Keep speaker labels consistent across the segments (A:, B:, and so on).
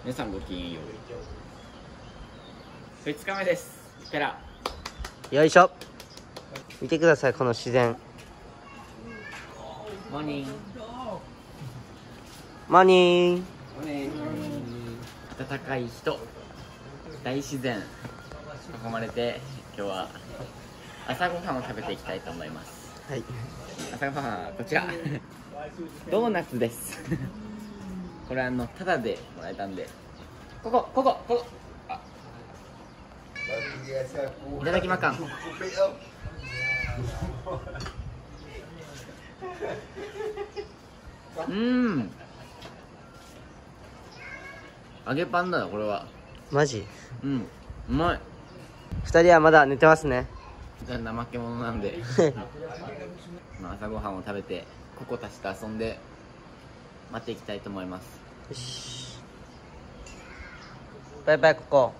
A: 皆さんごきげんよう。2日目です。ペラ。
B: よいしょ。見てください、この自然。
A: モーニング。
B: モーニング。
A: モーニング。暖かい人、大自然囲まれて、今日は朝ごはんを食べていきたいと思います。
B: はい。
A: 朝ごはんはこちらドーナツですこれタダでもらえたんで、ここあ、いただきまかん。揚げパンだよこれは。
B: マジ？
A: うん、うまい。
B: 2人はまだ寝てますね。
A: 怠け者なんで朝ごはんを食べてココたちと遊んで待っていきたいと思います。
B: よし。バイバイココ。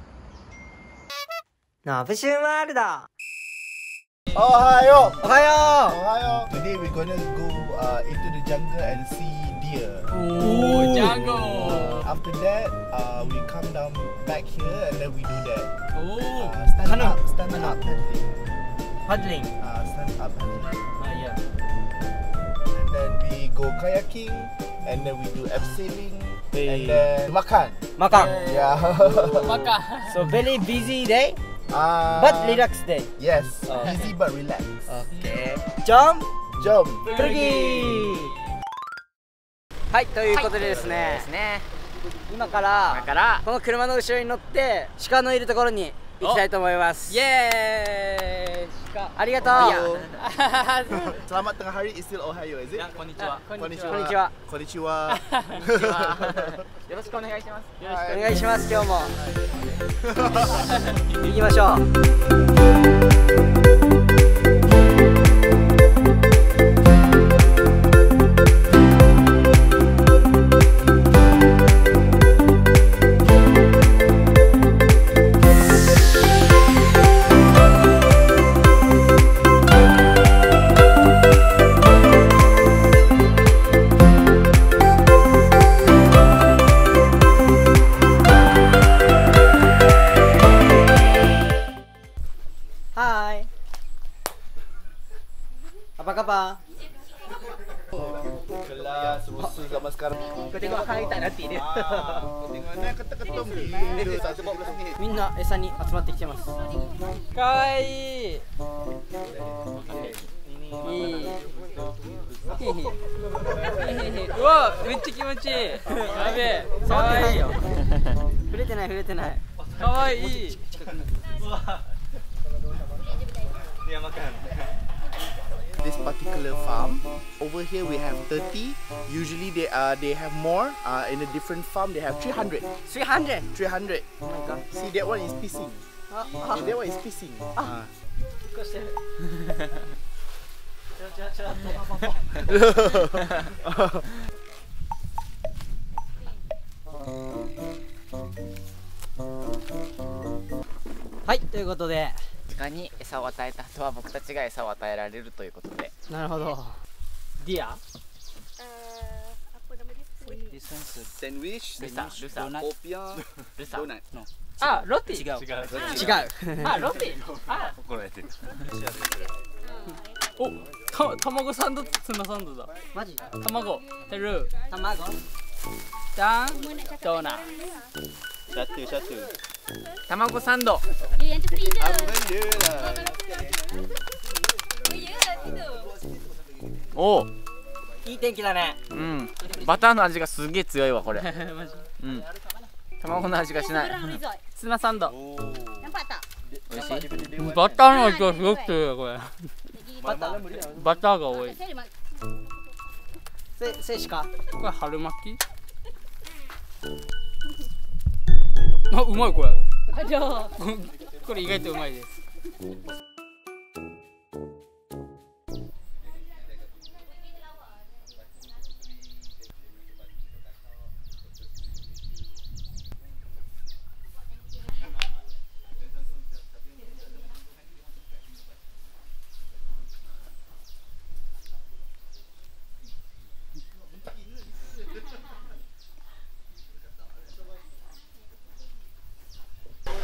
B: ナブシューワールド。
C: おはよう。
B: おはよ
C: おはよう。Today we're gonna go into the jungle and see deer.
A: Oh, jungle.
C: After that, we come down back here and then we do that.
A: Oh,
C: Stand up paddling.
B: う。パドリング。
C: Stand up paddling.
B: いや。
C: And then we go kayaking and then we do abseiling and then makan.
B: Makan.
C: Yeah.
A: Makan.
B: So very busy day, but relaxed day.
C: Yes. Busy but relaxed.
B: Okay. Jump.
C: Jump.
B: Pergi. はい、ということでですね。今からこの車の後ろに乗って鹿のいるところに行きたいと思います。イエーイ。鹿。ありがとう。
C: Selamat tengah hari is still Ohio, is it?
A: Konnichiwa.
C: Konnichiwa. Konnichiwa.
A: よろしくお願いします。
B: よろしくお願いします。今日も行きましょう。Hai. Apa khabar?
C: Kelas rusuh zaman sekarang.
B: Kau tengok hai tak nanti dia.
C: Kau tengok ni ketuk-ketuk gila tak sebab belas ni.
B: みんな餌に集まってきてます。かわいい。うわ、めっちゃ気持ちいい。やべえ。かわいいよ。触れてない触れてない。かわいい。
C: This particular farm over here we have 30. Usually they have more. In a different farm they have 300.
B: 300.
C: 300.
B: Oh my god.
C: See that one is pissing. Yeah, that one is pissing.
B: 結構してる。はい、ということで。
A: 鹿に餌を与えた後は僕たちが餌を与えられるということで。
B: なるほど。ディア？
C: Sandwich,
A: Lusa,
C: kopia,
A: Lusa.
C: donut.
A: No.
B: あ、ロティ。違う。あ、ロティ。あ、
A: 怒られてる。
D: お、卵サンド、ツナサンドだ。
B: マジ？
D: 卵、テル、
B: 卵？
D: ダン、ドーナ。
C: Satu.
A: 卵サンド。
C: Alhamdulillah.
A: おお。
B: いい天気だね。
A: うん。バターの味がすげえ強いわこれ。
D: マジ。
A: うん。卵の味がしない。
D: ツナサンド。
A: 美味しい。
D: バターの味がすごく強いこれ。バターが多い。
B: セシカ？
D: これ春巻き？あ、うまいこれ。これ意外とうまいです。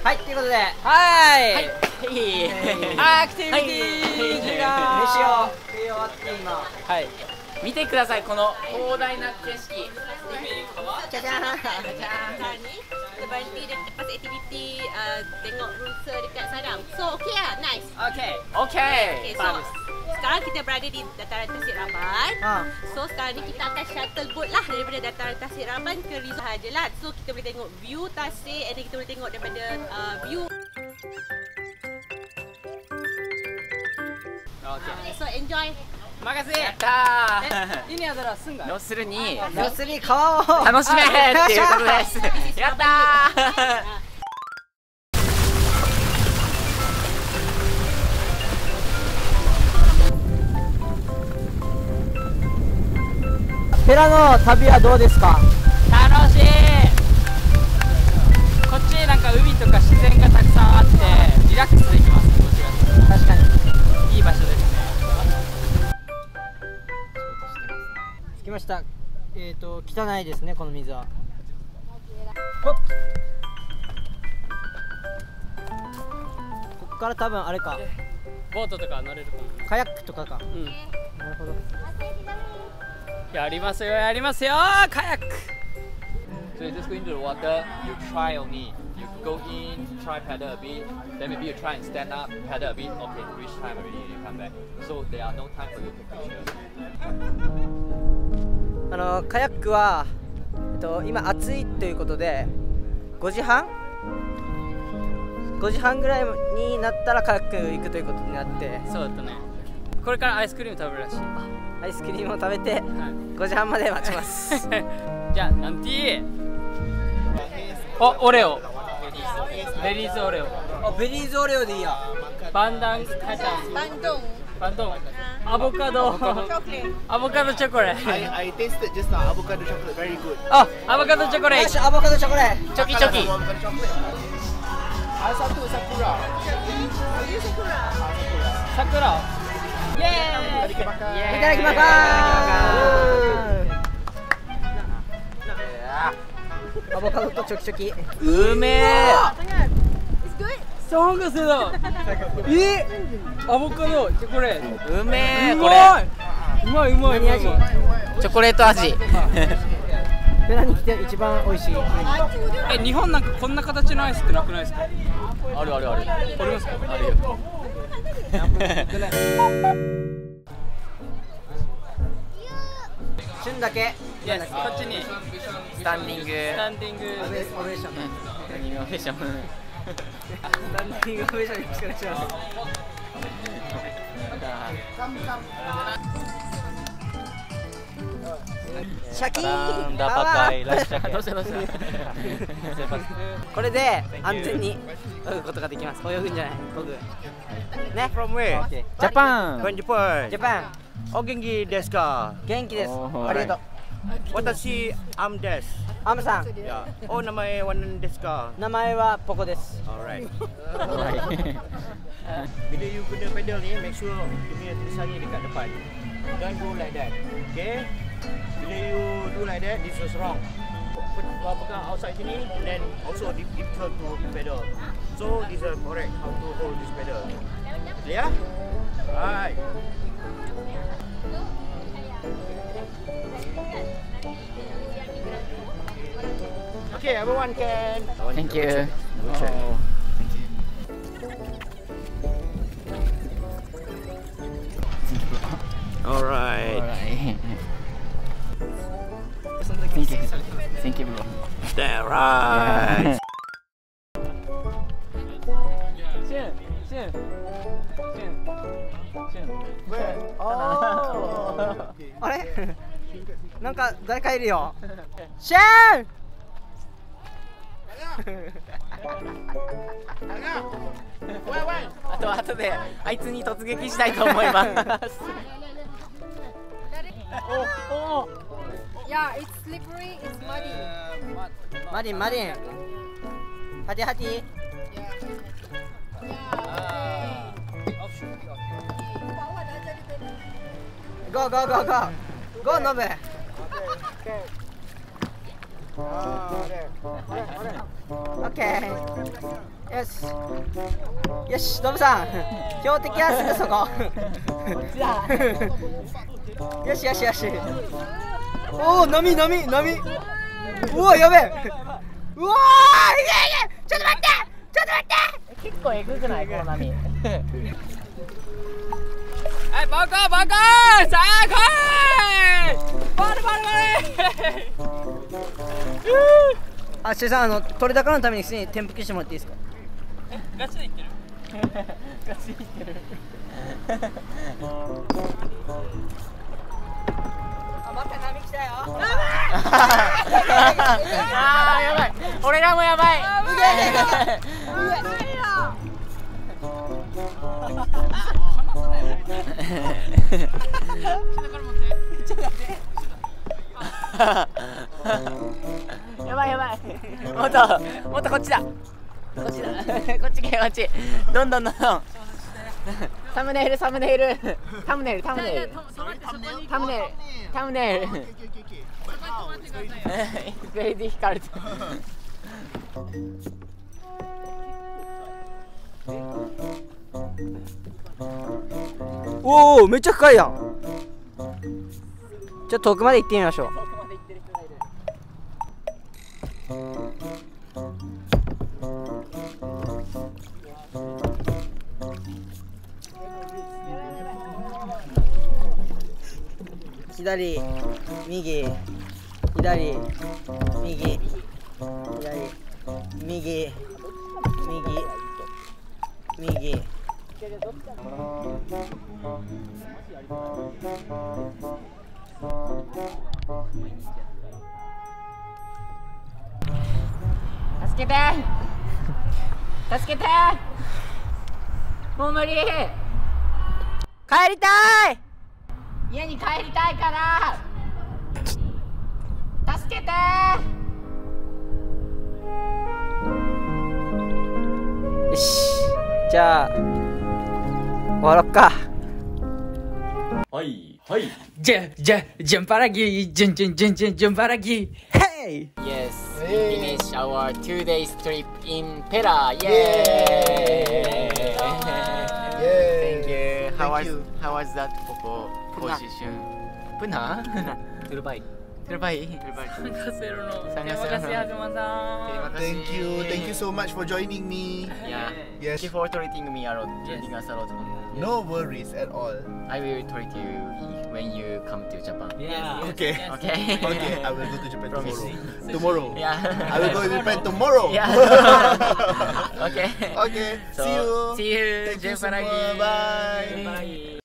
B: はい、ということで、はい、アクティビティ時間、飯を食い終わって今、はい、
A: 見てください、この広大な景色。
B: じゃじゃーん。
E: Berhenti dekat aktiviti tengok rusa dekat Sadang. So okey lah, nice.
A: Okay.
E: So sekarang kita berada di dataran Tasik Raban. So sekarang ni kita akan shuttle boat lah daripada dataran Tasik Raban ke Rizal Hajalan. So kita boleh tengok view Tasik and then kita boleh tengok daripada view. Okay. So enjoy.
B: Makasih. Ini adalah sungai.
A: 要するに
B: 川を
A: 楽しめっていうことです。やったー。
B: ペラの旅はどうですか？
D: 楽しい。こっちなんか海とか自然がたくさんあってリラックスできます。こっちが
B: 確かに
D: いい場所ですね。
B: 着きました。汚いですね、この水は。ここから多分あれか。
D: ボートとか乗れるかも。
B: カヤックとかか。
D: うん。
B: なるほど。
D: やりますよ、やりますよ、カヤック。
F: So you just go into the water, you try only. You go in, try paddle a bit, then maybe you try and stand up, paddle a bit. Okay, reach time already, you come back. So there are no time for you to take pictures.
B: カヤックは、今暑いということで5時半ぐらいになったらカヤック行くということになって、
D: そうだったね。これからアイスクリーム食べるらしい。
B: アイスクリームを食べて、5時半まで待ちます。
D: じゃあナンティー。オレオ。ベリーズオレオ。
B: ベリーズオレオでいいや。
D: バンダンカチャン。バンドン。アボカド。アボカドチョコレート。
C: I tasted just now avocado chocolate, very good.
D: あ、アボカドチョコレート。
B: アボカドチョコレート。
A: チョキチョキ。
C: Satu sakura.
D: Sakura. イエーイ。
B: いただきます。アボカドとチョキチョキ。
A: うめえ。
D: サンガセだ。アボカドチョコレート。
A: うめえ。これ。
D: うまいうまい。
A: チョコレート味。
B: ペラに来て一番美味しい。
D: 日本なんかこんな形のアイスってなくないですか？
A: あるあるある。
D: ありますか？
A: あるよ。
B: 旬だけ。
D: こっちに
A: スタンディング。
D: スタンディング
B: オベーション。
A: スタンディングオベーション。
B: スタンディングオベーションよろしくお願いします。シャキーン。
A: どうしたどうした。
B: これで安全に泳ぐことができます。泳ぐんじゃない。泳ぐ。ね。
G: From where?
A: ジャパン。
G: From Japan.
B: ジャパン。
G: お元気ですか？
B: 元気です。ありがとう。
G: 私、アムです。
B: アムさん。
G: お名前は何ですか？
B: 名前はポコです。
G: Alright. Bila you guna pedal ni, make sure you punya tulisannya dekat depan. Don't go like that. Okay? Bila you do like that, this is wrong. Pegang outside sini, then also deep throat to pedal. So this is correct how to hold this pedal. Clear? Right. Okay, everyone can.
A: Thank you.
G: All right.
A: Thank you, bro.
G: That right.
B: あれなんか誰かいるよ。シェーン
A: あと後であいつに突撃したいと思います。
E: Yeah, it's slippery, it's muddy.
B: マディンマディン。ハティハティ。ゴーゴーゴーゴー。ゴーノブ。オッケー。 よしよし、ノブさん標的はすぐそこよしよしよし。おお、波波波。うわ、やべえ。うわー、いけいけ。ちょっと待ってちょっと待って。結構えぐくない、この波。はい、バカバカさあ来い。バルバルバル。あ、しゅうさん、取れ高のために普通に転覆してもらっていいですか。
D: ガチでいってるガチでいってる
B: あ、待って、波来たよ。
A: あー、やばい。俺らもやばい。やばいやばい。もっとこっちだ。こっちだ。こっち来こっち。どんどんどんどん。サムネイルサムネイルサムネイルサムネイルサムネイルサムネイル。ベイビーヒカルト。
B: おお、めっちゃ深いやん。ちょっと遠くまで行ってみましょう。左、右、左、右、左、右、右、右。
A: 助けて助けて、もう無理。
B: 帰りたい。
A: 家に帰りたいから助けて。
B: よし、じゃあ終わろっか。
F: はいはい。
D: ジャンパラギジャンパラギ。
B: Hey!
A: Yes, we finish our 2 days trip in Pera. Yay! Thank you. How was that position? Puna?
F: Terbaik.
A: Terbaik.
D: Terima kasih Rono.
A: Terima
D: Terima kasih Azuma-san.
A: Terima kasih.
C: Thank you so much for joining me.
A: Yeah.
C: Yes.
A: Thank you for treating me a lot, treating us a lot.
C: No worries at all.
A: I will treat you when you come to Japan.
D: Yeah.
C: Okay.
A: Okay.
C: Okay, I will go to Japan
A: Promise.
C: tomorrow.
A: Yeah.
C: I will go to Japan tomorrow.
A: Yeah. Okay.
C: Okay.
A: So,
C: See you.
A: See you.
C: Thank you
A: Jumpa lagi.
C: semua. Bye.
A: Bye.